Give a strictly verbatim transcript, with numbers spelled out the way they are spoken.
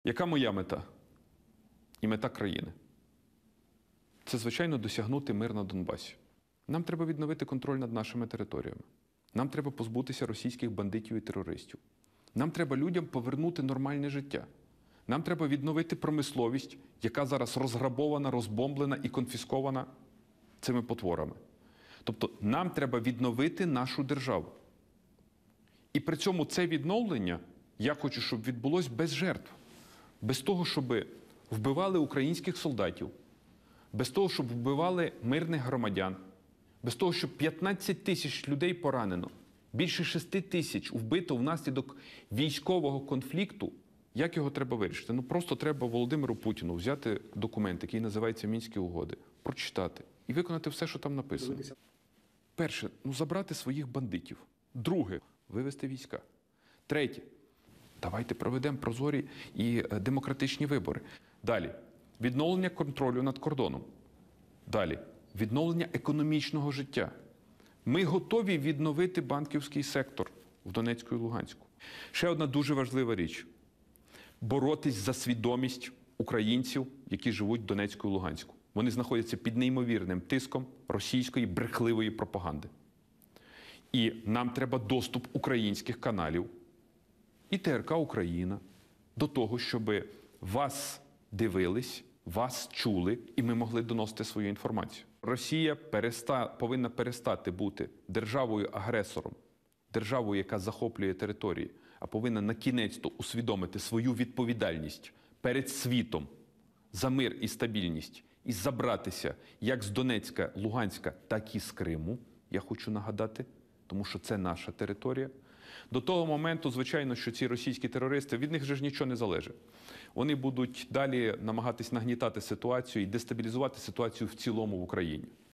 Яка моя мета і мета країни? Це, звичайно, досягнути мир на Донбасі. Нам треба відновити контроль над нашими територіями. Нам треба позбутися російських бандитів і терористів. Нам треба людям повернути нормальне життя. Нам треба відновити промисловість, яка зараз розграбована, розбомблена і конфіскована цими потворами. Тобто нам треба відновити нашу державу. І при цьому це відновлення, я хочу, щоб відбулось без жертв. Без того, щоб вбивали українських солдатів, без того, щоб вбивали мирних громадян, без того, щоб п'ятнадцять тисяч людей поранено, більше шести тисяч вбито внаслідок військового конфлікту. Як його треба вирішити? Ну просто треба Володимиру Путіну взяти документ, який називається «Мінські угоди», прочитати і виконати все, що там написано. Перше, ну забрати своїх бандитів. Друге, вивести війська. Третє, давайте проведемо прозорі і демократичні вибори. Далі, відновлення контролю над кордоном. Далі, відновлення економічного життя. Ми готові відновити банківський сектор в Донецьку і Луганську. Ще одна дуже важлива річ. Боротись за свідомість українців, які живуть в Донецьку і Луганську. Вони знаходяться під неймовірним тиском російської брехливої пропаганди. І нам треба доступ українських каналів і Т Р К Україна до того, щоб вас дивились, вас чули, і ми могли доносити свою інформацію. Росія переста... повинна перестати бути державою-агресором, державою, яка захоплює території, а повинна на кінець-то усвідомити свою відповідальність перед світом за мир і стабільність і забратися як з Донецька, Луганська, так і з Криму, я хочу нагадати, тому що це наша територія. До того моменту, звичайно, що ці російські терористи, від них же ж нічого не залежить. Вони будуть далі намагатись нагнітати ситуацію і дестабілізувати ситуацію в цілому в Україні.